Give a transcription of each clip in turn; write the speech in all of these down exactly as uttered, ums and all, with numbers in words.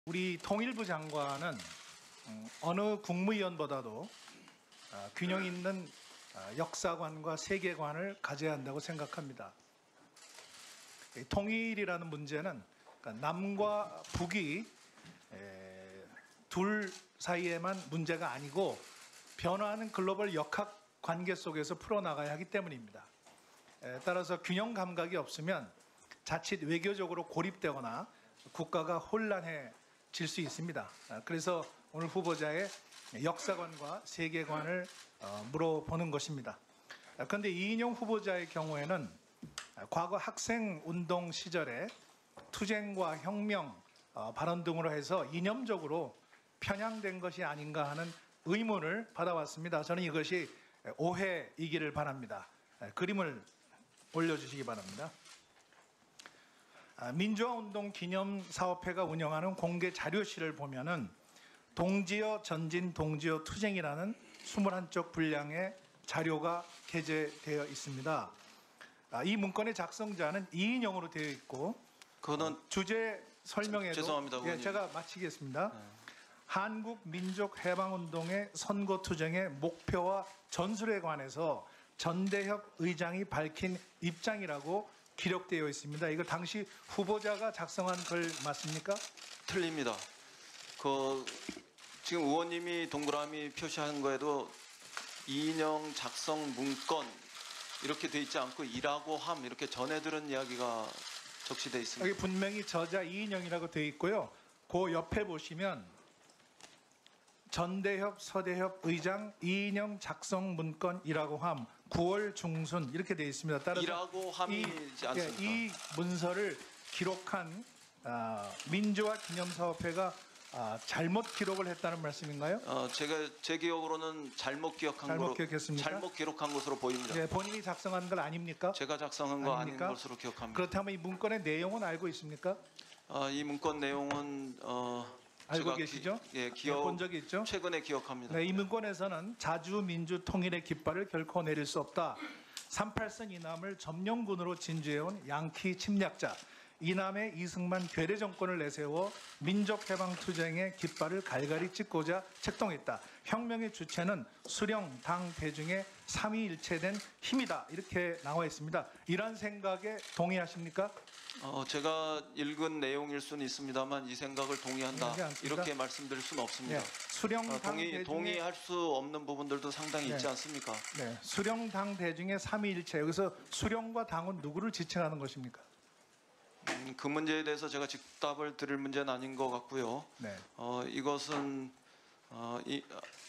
우리 통일부 장관은 어느 국무위원보다도 균형 있는 역사관과 세계관을 가져야 한다고 생각합니다. 통일이라는 문제는 남과 북이 둘 사이에만 문제가 아니고 변화하는 글로벌 역학 관계 속에서 풀어나가야 하기 때문입니다. 따라서 균형 감각이 없으면 자칫 외교적으로 고립되거나 국가가 혼란해질 수 있습니다. 그래서 오늘 후보자의 역사관과 세계관을 물어보는 것입니다. 그런데 이인영 후보자의 경우에는 과거 학생운동 시절에 투쟁과 혁명 발언 등으로 해서 이념적으로 편향된 것이 아닌가 하는 의문을 받아왔습니다. 저는 이것이 오해이기를 바랍니다. 그림을 올려주시기 바랍니다. 민주화운동 기념사업회가 운영하는 공개 자료실을 보면은 동지어 전진 동지어 투쟁이라는 이십일 쪽 분량의 자료가 게재되어 있습니다. 이 문건의 작성자는 이인영으로 되어 있고 그거는 주제 설명에도 죄송합니다. 예, 제가 마치겠습니다. 네. 한국 민족 해방운동의 선거투쟁의 목표와 전술에 관해서 전대협 의장이 밝힌 입장이라고 기록되어 있습니다. 이거 당시 후보자가 작성한 글 맞습니까? 틀립니다. 그 지금 의원님이 동그라미 표시한 거에도 이인영 작성 문건 이렇게 돼 있지 않고 이라고 함 이렇게 전해 들은 이야기가 적시되어 있습니다. 여기 분명히 저자 이인영이라고 되어 있고요. 그 옆에 보시면 전대협 서대협 의장 이인영 작성 문건이라고 함 구월 중순 이렇게 되어 있습니다. 따라서 이라고 함이지 않습니까? 이, 이 문서를 기록한 아, 민주화 기념사업회가 아, 잘못 기록을 했다는 말씀인가요? 어, 제가 제 기억으로는 잘못 기억한 잘못 거로 기억했습니까? 잘못 기록한 것으로 보입니다. 네, 본인이 작성한 걸 아닙니까? 제가 작성한 거 아닙니까? 아닌 것으로 기억합니다. 그렇다면 이 문건의 내용은 알고 있습니까? 어, 이 문건 내용은 어, 알고 제가 계시죠? 기, 예, 네, 기억 본 적이 있죠? 최근에 기억합니다. 네, 이 문건에서는 자주 민주 통일의 깃발을 결코 내릴 수 없다. 삼팔선 이남을 점령군으로 진주해온 양키 침략자 이남의 이승만 괴뢰 정권을 내세워 민족해방투쟁의 깃발을 갈갈이 찍고자 책동했다. 혁명의 주체는 수령, 당, 대중의 삼위일체된 힘이다. 이렇게 나와 있습니다. 이런 생각에 동의하십니까? 어, 제가 읽은 내용일 수는 있습니다만 이 생각을 동의한다 이렇게 말씀드릴 수는 없습니다. 네, 수령, 어, 당, 동의, 대중의 동의할 수 없는 부분들도 상당히 네. 있지 않습니까? 네, 수령, 당, 대중의 삼위일체. 여기서 수령과 당은 누구를 지칭하는 것입니까? 음, 그 문제에 대해서 제가 직답을 드릴 문제는 아닌 것 같고요. 네. 어, 이것은 어, 이,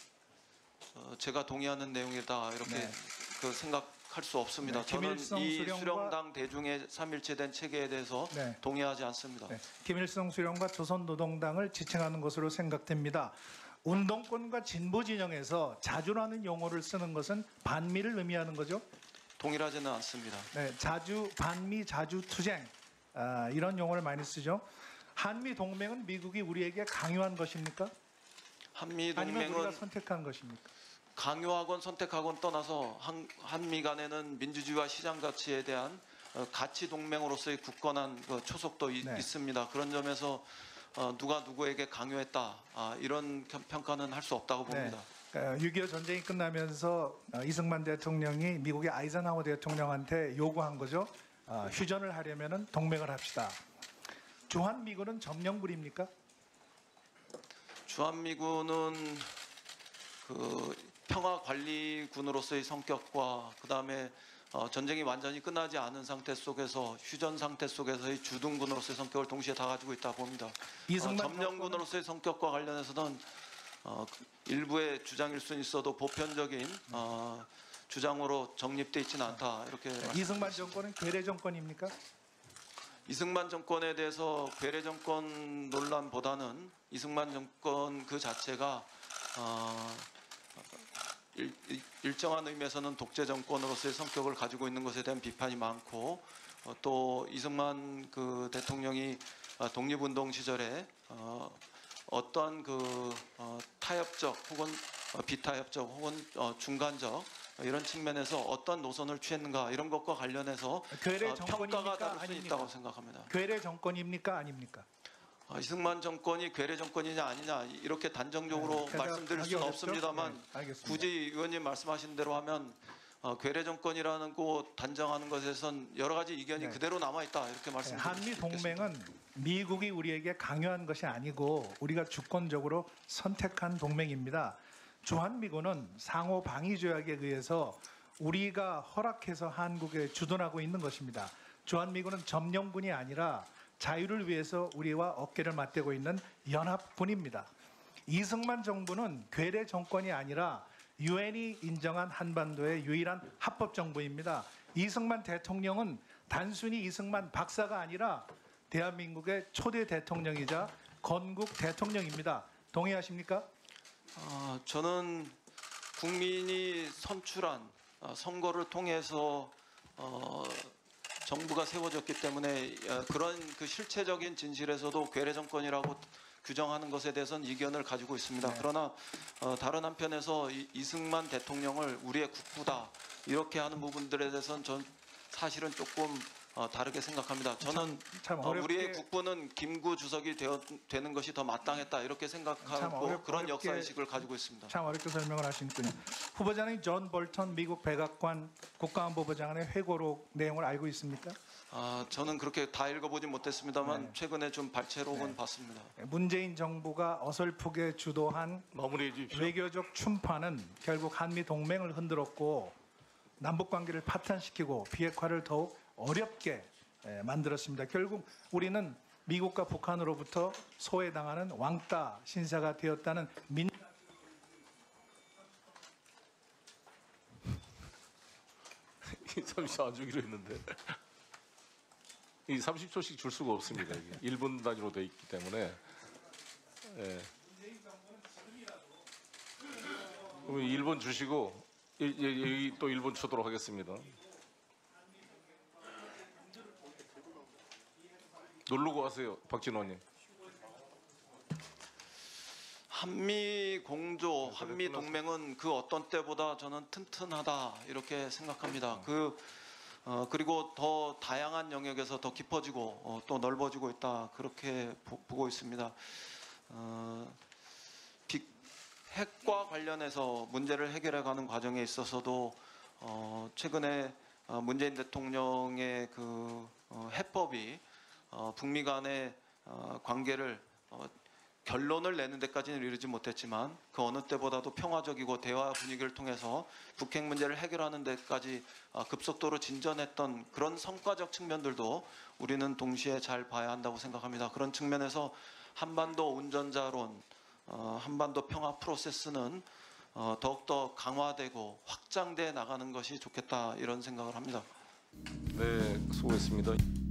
어, 제가 동의하는 내용이다 이렇게 네. 그 생각할 수 없습니다. 네, 저는 김일성 이 수령과 수령당 대중의 삼일체된 체계에 대해서 네. 동의하지 않습니다. 네, 김일성 수령과 조선노동당을 지칭하는 것으로 생각됩니다. 운동권과 진보 진영에서 자주라는 용어를 쓰는 것은 반미를 의미하는 거죠? 동일하지는 않습니다. 네, 자주, 반미, 자주 투쟁 아, 이런 용어를 많이 쓰죠. 한미 동맹은 미국이 우리에게 강요한 것입니까? 한미 아니면 우리가 동맹은 선택한 것입니까? 강요하건 선택하건 떠나서 한, 한미 간에는 민주주의와 시장 가치에 대한 어, 가치 동맹으로서의 굳건한 그 초석도 이, 네. 있습니다. 그런 점에서 어, 누가 누구에게 강요했다 아, 이런 평가는 할 수 없다고 봅니다. 네. 육이오 전쟁이 끝나면서 이승만 대통령이 미국의 아이젠하워 대통령한테 요구한 거죠. 어, 휴전을 하려면 동맹을 합시다. 주한미군은 점령군입니까? 주한미군은 그 평화관리군으로서의 성격과 그 다음에 어, 전쟁이 완전히 끝나지 않은 상태 속에서 휴전 상태 속에서의 주둔군으로서의 성격을 동시에 다 가지고 있다 봅니다. 어, 점령군으로서의 성격과 관련해서는 어, 일부의 주장일 수는 있어도 보편적인 어, 주장으로 정립되어 있지는 않다 이렇게 네. 이승만 정권은 괴뢰 정권입니까? 이승만 정권에 대해서 괴뢰 정권 논란보다는 이승만 정권 그 자체가 어, 일, 일정한 의미에서는 독재 정권으로서의 성격을 가지고 있는 것에 대한 비판이 많고 어, 또 이승만 그 대통령이 독립운동 시절에 어, 어떠한 그 어, 타협적 혹은 어, 비타협적 혹은 어, 중간적 이런 측면에서 어떤 노선을 취했는가 이런 것과 관련해서 괴뢰 어, 정권입니까? 평가가 다를 수 아닙니까? 있다고 생각합니다. 괴뢰 정권입니까? 아닙니까? 어, 이승만 정권이 괴뢰 정권이냐 아니냐 이렇게 단정적으로 네, 말씀드릴 대답하기 수는 어렵죠? 없습니다만 네, 알겠습니다. 굳이 의원님 말씀하신 대로 하면 어, 괴뢰 정권이라는 거 단정하는 것에선 여러 가지 이견이 네. 그대로 남아 있다 이렇게 네, 말씀드리겠습니다. 한미 동맹은 미국이 우리에게 강요한 것이 아니고 우리가 주권적으로 선택한 동맹입니다. 주한미군은 상호 방위 조약에 의해서 우리가 허락해서 한국에 주둔하고 있는 것입니다. 주한미군은 점령군이 아니라 자유를 위해서 우리와 어깨를 맞대고 있는 연합군입니다. 이승만 정부는 괴뢰 정권이 아니라 유엔이 인정한 한반도의 유일한 합법 정부입니다. 이승만 대통령은 단순히 이승만 박사가 아니라 대한민국의 초대 대통령이자 건국 대통령입니다. 동의하십니까? 어, 저는 국민이 선출한 어, 선거를 통해서 어, 정부가 세워졌기 때문에 어, 그런 그 실체적인 진실에서도 괴뢰 정권이라고 규정하는 것에 대해서는 이견을 가지고 있습니다. 네. 그러나 어, 다른 한편에서 이, 이승만 대통령을 우리의 국부다 이렇게 하는 부분들에 대해서는 전 사실은 조금 어, 다르게 생각합니다. 저는 참 어, 어렵게 우리의 국부는 김구 주석이 되어, 되는 것이 더 마땅했다 이렇게 참 생각하고 어렵- 그런 어렵게- 역사의식을 가지고 있습니다. 참 어렵게 설명을 하시는군요. 후보자님 존 볼턴 미국 백악관 국가안보부 장관의 회고록 내용을 알고 있습니까? 아, 저는 그렇게 다 읽어보진 못했습니다만 네. 최근에 좀 발췌록은 네. 봤습니다. 문재인 정부가 어설프게 주도한 마무리해 주십시오. 외교적 춘파는 결국 한미 동맹을 흔들었고 남북 관계를 파탄시키고 비핵화를 더욱 어렵게 예, 만들었습니다. 결국 우리는 미국과 북한으로부터 소외당하는 왕따 신사가 되었다는 민 삼십 초 안 주기로 했는데 이 삼십 초씩 줄 수가 없습니다. 이게 일 분 단위로 돼 있기 때문에. 예. 그럼 일 분 주시고 이- 이- 여기 또 일 분 주도록 하겠습니다. 누르고 하세요, 박진호 의원님. 한미 공조, 네, 한미 끝났어요. 동맹은 그 어떤 때보다 저는 튼튼하다 이렇게 생각합니다. 그 어, 그리고 더 다양한 영역에서 더 깊어지고 어, 또 넓어지고 있다 그렇게 보, 고 있습니다. 어, 빅, 핵과 관련해서 문제를 해결해가는 과정에 있어서도 어, 최근에 어, 문재인 대통령의 그 어, 해법이 어, 북미 간의 어, 관계를 어, 결론을 내는 데까지는 이르지 못했지만 그 어느 때보다도 평화적이고 대화 분위기를 통해서 북핵 문제를 해결하는 데까지 어, 급속도로 진전했던 그런 성과적 측면들도 우리는 동시에 잘 봐야 한다고 생각합니다. 그런 측면에서 한반도 운전자론, 어, 한반도 평화 프로세스는 어, 더욱더 강화되고 확장돼 나가는 것이 좋겠다 이런 생각을 합니다. 네, 수고했습니다.